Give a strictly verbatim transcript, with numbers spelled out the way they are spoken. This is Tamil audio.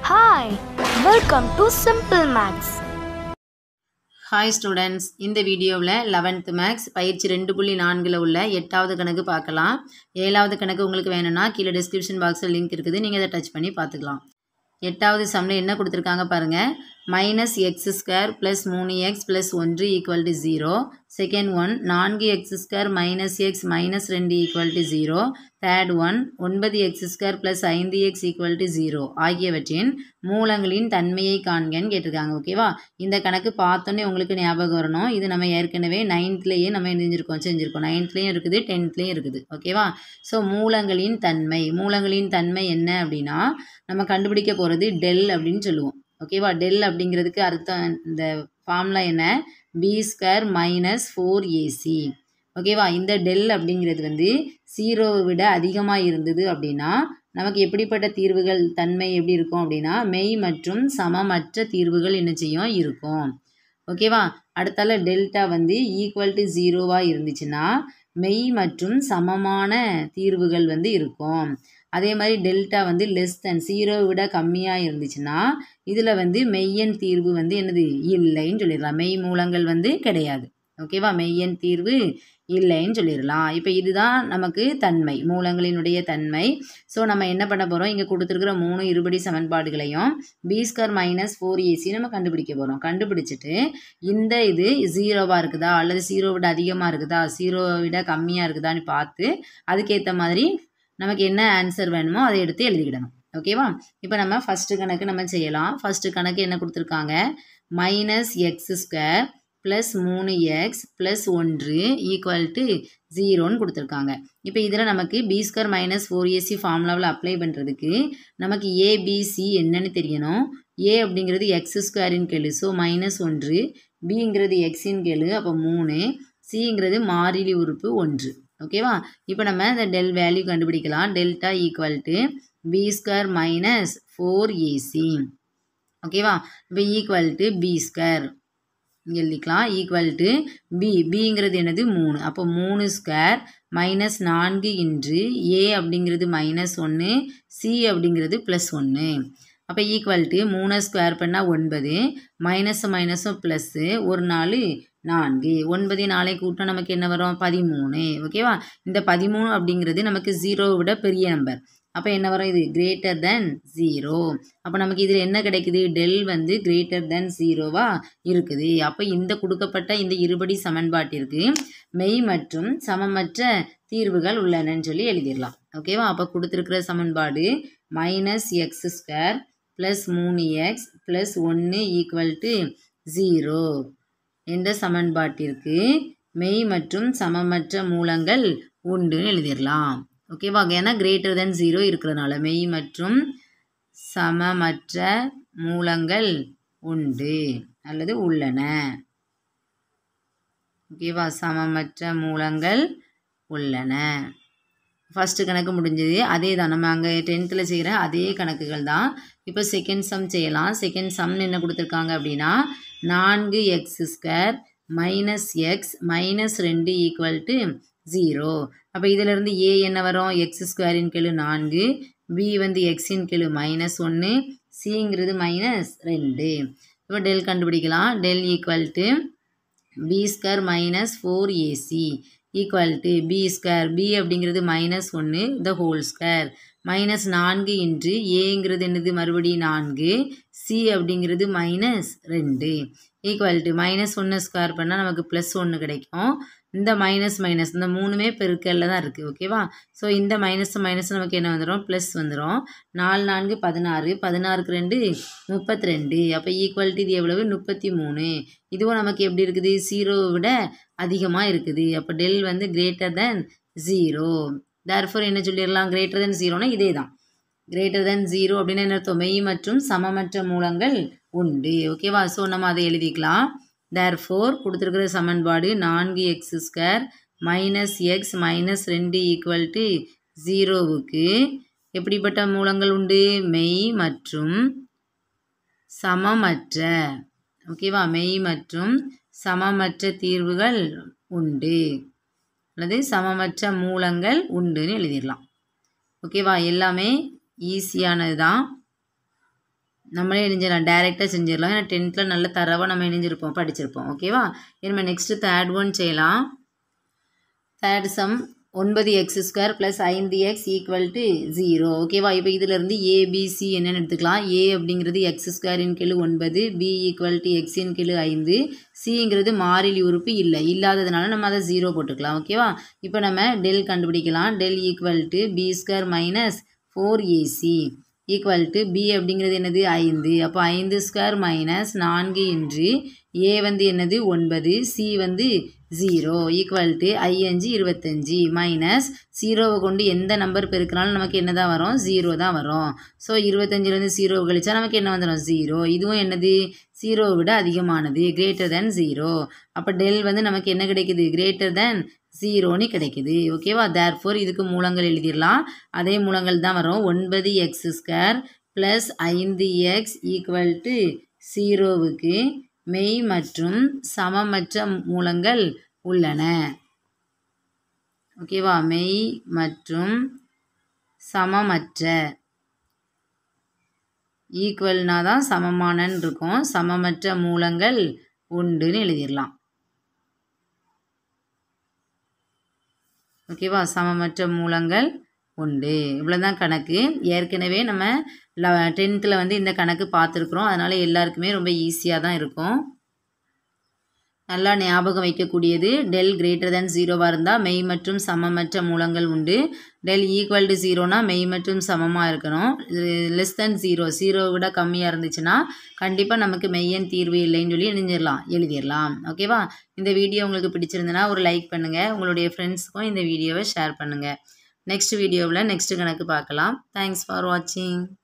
Hi, welcome to Simple Maths. Hi students, இந்த வீடியோவில் eleventh Maths பயிற்சி ரெண்டு புள்ளி நான்கில் உள்ள எட்டாவது கணக்கு பார்க்கலாம். ஏழாவது கணக்கு உங்களுக்கு வேணும்னா கீழே டிஸ்கிரிப்ஷன் பாக்ஸில் லிங்க் இருக்குது, நீங்கள் அதை டச் பண்ணி பார்த்துக்கலாம். எட்டாவது சம்மில் என்ன கொடுத்துருக்காங்க பாருங்கள். மைனஸ் எக்ஸ் ஸ்கொயர் ப்ளஸ் மூணு எக்ஸ் ப்ளஸ் ஒன்று equal to zero. Second one நான்கு x square minus x minus ரெண்டு equal to zero. Third one ஒன்பது எக்ஸ் ஸ்கொயர் ப்ளஸ் ஐந்து எக்ஸ் ஈக்குவல் டு ஜீரோ ஆகியவற்றின் மூலங்களின் தன்மையை காண்கன்னு கேட்டிருக்காங்க. ஓகேவா, இந்த கணக்கு பார்த்தோன்னே உங்களுக்கு ஞாபகம் வரணும். இது நம்ம ஏற்கனவே நைன்த்லேயே நம்ம செஞ்சுருக்கோம் செஞ்சுருக்கோம் நைன்த்லேயும் இருக்குது, டென்த்லேயும் இருக்குது. ஓகேவா, ஸோ மூலங்களின் தன்மை மூலங்களின் தன்மை என்ன அப்படின்னா நம்ம கண்டுபிடிக்க போகிறது டெல் அப்படின்னு சொல்லுவோம். ஓகேவா, டெல் அப்படிங்கிறதுக்கு அர்த்தம் இந்த ஃபார்முலா என்ன, b square minus four a c. ஓகேவா, இந்த டெல் அப்படிங்கிறது வந்து ஜீரோவை விட அதிகமாக இருந்தது அப்படின்னா நமக்கு எப்படிப்பட்ட தீர்வுகள் தன்மை எப்படி இருக்கும் அப்படின்னா மெய் மற்றும் சமமற்ற தீர்வுகள் என்ன செய்யும் இருக்கும். ஓகேவா, அடுத்தால டெல்டா வந்து ஈக்குவல் டு ஜீரோவாக இருந்துச்சுன்னா மெய் மற்றும் சமமான தீர்வுகள் வந்து இருக்கும். அதே மாதிரி டெல்டா வந்து லெஸ் தென் ஜீரோவை விட கம்மியாக இருந்துச்சுன்னா இதில் வந்து மெய்யன் தீர்வு வந்து என்னது இல்லைன்னு சொல்லிடலாம். மெய் மூலங்கள் வந்து கிடையாது. ஓகேவா, மெய்யன் தீர்வு இல்லைன்னு சொல்லிடலாம். இப்போ இதுதான் நமக்கு தன்மை, மூலங்களினுடைய தன்மை. ஸோ நம்ம என்ன பண்ண போகிறோம், இங்கே கொடுத்துருக்குற மூணு இருபடி சமன்பாடுகளையும் b square minus four a c நம்ம கண்டுபிடிக்க போகிறோம். கண்டுபிடிச்சிட்டு இந்த இது ஜீரோவாக இருக்குதா அல்லது ஜீரோவை விட அதிகமாக இருக்குதா ஜீரோவை விட கம்மியாக இருக்குதான்னு பார்த்து அதுக்கேற்ற மாதிரி நமக்கு என்ன ஆன்சர் வேணுமோ அதை எடுத்து எழுதிக்கிடணும். ஓகேவா, இப்போ நம்ம ஃபஸ்ட்டு கணக்கு நம்ம செய்யலாம். ஃபஸ்ட்டு கணக்கு என்ன கொடுத்துருக்காங்க, மைனஸ் எக்ஸ் ஸ்கொயர் ப்ளஸ் மூணு எக்ஸ் ப்ளஸ் ஒன்று ஈக்குவல் டு ஜீரோன்னு கொடுத்துருக்காங்க. இப்போ இதில் நமக்கு b square minus four a c ஃபார்முலாவில் அப்ளை பண்ணுறதுக்கு நமக்கு ஏபிசி என்னன்னு தெரியணும். ஏ அப்படிங்கிறது எக்ஸ் ஸ்கொயரின் கெழு, ஸோ மைனஸ் ஒன்று. பிங்கிறது எக்ஸின் கெழு, அப்போ மூணு. சிங்கிறது மாறிலி உறுப்பு ஒன்று. ஓகேவா, இப்போ நம்ம இந்த டெல் வேல்யூ கண்டுபிடிக்கலாம். Delta equal to b square minus four a c. ஓகேவா, இப்போ ஈக்குவல் டு பி ஸ்கொயர் இங்கே எழுதிக்கலாம் ஈக்குவல் டு பி. பிங்கிறது என்னது மூணு, அப்போ மூணு ஸ்கொயர் மைனஸ் நான்கு இன்று ஏ அப்படிங்கிறது மைனஸ் ஒன்று, சி அப்படிங்கிறது ப்ளஸ் ஒன்று. அப்போ ஈக்குவல் டு மூணு ஸ்கொயர் பண்ணால் ஒன்பது, மைனஸ் மைனஸும் ப்ளஸ்ஸு, ஒரு நாலு நான்கு, ஒன்பது நாளை கூட்டம் நமக்கு என்ன வரும் பதிமூணு. ஓகேவா, இந்த பதிமூணு அப்படிங்கிறது நமக்கு ஜீரோவை விட பெரிய நம்பர். அப்போ என்ன வரும், இது கிரேட்டர் தென் ஜீரோ. அப்போ நமக்கு இதில் என்ன கிடைக்குது, டெல் வந்து கிரேட்டர் தென் ஜீரோவாக இருக்குது. அப்போ இந்த கொடுக்கப்பட்ட இந்த இருபடி சமன்பாட்டிற்கு மெய் மற்றும் சமமற்ற தீர்வுகள் உள்ளனன்னு சொல்லி எழுதிடலாம். ஓகேவா, அப்போ கொடுத்துருக்கிற சமன்பாடு மைனஸ் எக்ஸ் ஸ்கொயர் ப்ளஸ் மூணு எக்ஸ் ப்ளஸ் ஒன்று ஈக்குவல் டு ஜீரோ என்ற சமன்பாட்டிற்கு மெய் மற்றும் சமமற்ற மூலங்கள் உண்டுன்னு எழுதிடலாம். ஓகேவா, ஏன்னா கிரேட்டர் தென் ஜீரோ இருக்கிறதுனால மெய் மற்றும் சமமற்ற மூலங்கள் உண்டு அல்லது உள்ளன. ஓகேவா, சமமற்ற மூலங்கள் உள்ளன. ஃபஸ்ட்டு கணக்கு முடிஞ்சது. அதே தான் நம்ம அங்கே டென்த்தில் செய்கிற அதே கணக்குகள் தான். இப்போ செகண்ட் சம் செய்யலாம். செகண்ட் சம் என்ன கொடுத்துருக்காங்க அப்படின்னா நான்கு x square minus x minus ரெண்டு ஈக்குவல் டு ஜீரோ. அப்போ இதிலிருந்து ஏ என்ன வரும், எக்ஸ் ஸ்கொயரின் கெழு நான்கு, பி வந்து எக்ஸின் கெழு மைனஸ் ஒன்று, சிங்கிறது மைனஸ் ரெண்டு. இப்போ டெல் கண்டுபிடிக்கலாம். Del equal to b square minus four a c equal to b square, b அப்படிங்கிறது மைனஸ் ஒன்று த ஹோல் ஸ்கொயர் மைனஸ் நான்கு இன்று ஏங்கிறது என்னது மறுபடியும் நான்கு, சி அப்படிங்கிறது மைனஸ் ரெண்டு ஈக்குவல் டு மைனஸ் ஒன்று ஸ்கொயர் பண்ணால் நமக்கு ப்ளஸ் ஒன்று கிடைக்கும். இந்த மைனஸ் மைனஸ் இந்த மூணுமே பெருக்கல்ல தான் இருக்குது. ஓகேவா, ஸோ இந்த மைனஸ் மைனஸ் நமக்கு என்ன வந்துடும், ப்ளஸ் வந்துடும். நாலு நான்கு பதினாறு, பதினாறுக்கு ரெண்டு முப்பத்தி ரெண்டு. அப்போ ஈக்குவல்ட்டி இது எவ்வளவு, முப்பத்தி மூணு. இதுவும் நமக்கு எப்படி இருக்குது, ஜீரோவை விட அதிகமாக இருக்குது. அப்போ டெல் வந்து கிரேட்டர் தென் ஜீரோ. தேர்ஃபோர் என்ன சொல்லிடலாம், கிரேட்டர் தென் ஜீரோனா இதே தான். கிரேட்டர் தென் ஜீரோ அப்படின்னு என்ன அர்த்தம், மெய் மற்றும் சமமற்ற மூலங்கள் உண்டு. ஓகேவா, ஸோ நம்ம அதை எழுதிக்கலாம். தேர்ஃபோர் கொடுத்துருக்கிற சமன்பாடு நான்கு x square minus x minus ரெண்டு ஈக்குவல் டு ஜீரோவுக்கு எப்படிப்பட்ட மூலங்கள் உண்டு, மெய் மற்றும் சமமற்ற. ஓகேவா, மெய் மற்றும் சமமற்ற தீர்வுகள் உண்டு அல்லது சமமற்ற மூலங்கள் உண்டுன்னு எழுதிடலாம். ஓகேவா, எல்லாமே ஈஸியானது தான். நம்மளே இணைஞ்சிடலாம், டைரெக்டாக செஞ்சிடலாம். ஏன்னா டென்த்தில் நல்ல தரவாக நம்ம இணைஞ்சிருப்போம், படிச்சிருப்போம். ஓகேவா? நம்ம நெக்ஸ்ட்டு தேர்ட் ஒன் செய்யலாம். தேர்ட் சம் ஒன்பது எக்ஸ் ஸ்கொயர் ப்ளஸ் ஐந்து எக்ஸ் ஈக்குவல் டு ஜீரோ. ஓகேவா? இப்போ இதிலேருந்து ஏபிசி என்னென்னு எடுத்துக்கலாம். ஏ அப்படிங்கிறது எக்ஸ் ஸ்கொயரின் கீழ் ஒன்பது, பி ஈக்குவல் டு எக்ஸின் கீழ் ஐந்து, சிங்கிறது மாறிலி உறுப்பு இல்லை, இல்லாததுனால நம்ம அதை ஜீரோ போட்டுக்கலாம். ஓகேவா? இப்போ நம்ம டெல் கண்டுபிடிக்கலாம். Del equal to b square minus four a c equal to b அப்படிங்கிறது என்னது ஐந்து. அப்போ ஐந்து ஸ்கொயர் மைனஸ் நான்கு என்று ஏ வந்து என்னது ஒன்பது, சி வந்து ஜீரோ ஈக்குவல் டு ஐஅஞ்சு இருபத்தஞ்சி மைனஸ் ஜீரோவை கொண்டு எந்த நம்பர் பெருக்கினாலும் நமக்கு என்ன தான் வரும்? ஜீரோ தான் வரும். ஸோ இருபத்தஞ்சிலேருந்து ஜீரோ கழிச்சா நமக்கு என்ன வந்துடும்? ஜீரோ. இதுவும் என்னது? ஜீரோவை விட அதிகமானது, கிரேட்டர் தேன் ஜீரோ. அப்போ டெல் வந்து நமக்கு என்ன கிடைக்குது? கிரேட்டர் தேன் ஜீரோன்னு கிடைக்குது. ஓகேவா? தேர்ஃபோர் இதுக்கு மூலங்கள் எழுதிடலாம். அதே மூலங்கள் தான் வரும். ஒன்பது எக்ஸ் ஸ்கொயர் ப்ளஸ் ஐந்து எக்ஸ் ஈக்குவல் டு ஜீரோவுக்கு மெய் மற்றும் சமமற்ற மூலங்கள் உள்ளன. ஓகேவா? மெய் மற்றும் சமமற்ற, ஈக்குவல்னா தான் சமமானன்னு இருக்கும், சமமற்ற மூலங்கள் உண்டுன்னு எழுதிடலாம். ஓகேவா? சமமற்ற மூலங்கள் உண்டு. இவ்வளோதான் கணக்கு. ஏற்கனவே நம்ம ல டென்த்தில் வந்து இந்த கணக்கு பார்த்துருக்குறோம். அதனால் எல்லாருக்குமே ரொம்ப ஈஸியாக தான் இருக்கும். நல்லா ஞாபகம் வைக்கக்கூடியது. டெல் கிரேட்டர் தேன் ஜீரோவாக இருந்தால் மெய் மற்றும் சமமற்ற மூலங்கள் உண்டு. டெல் ஈக்குவல் டு ஜீரோனா மெய் மற்றும் சமமாக இருக்கணும். லெஸ் தேன் ஜீரோ, ஜீரோவை விட கம்மியாக இருந்துச்சுன்னா கண்டிப்பாக நமக்கு மெய்யன் தீர்வு இல்லைன்னு சொல்லி எழுதிடலாம் எழுதிடலாம் ஓகேவா? இந்த வீடியோ உங்களுக்கு பிடிச்சிருந்ததுன்னா ஒரு லைக் பண்ணுங்கள். உங்களுடைய ஃப்ரெண்ட்ஸுக்கும் இந்த வீடியோவை ஷேர் பண்ணுங்கள். நெக்ஸ்ட் வீடியோவில் நெக்ஸ்ட் கணக்கு பார்க்கலாம். தேங்க்ஸ் ஃபார் வாட்சிங்.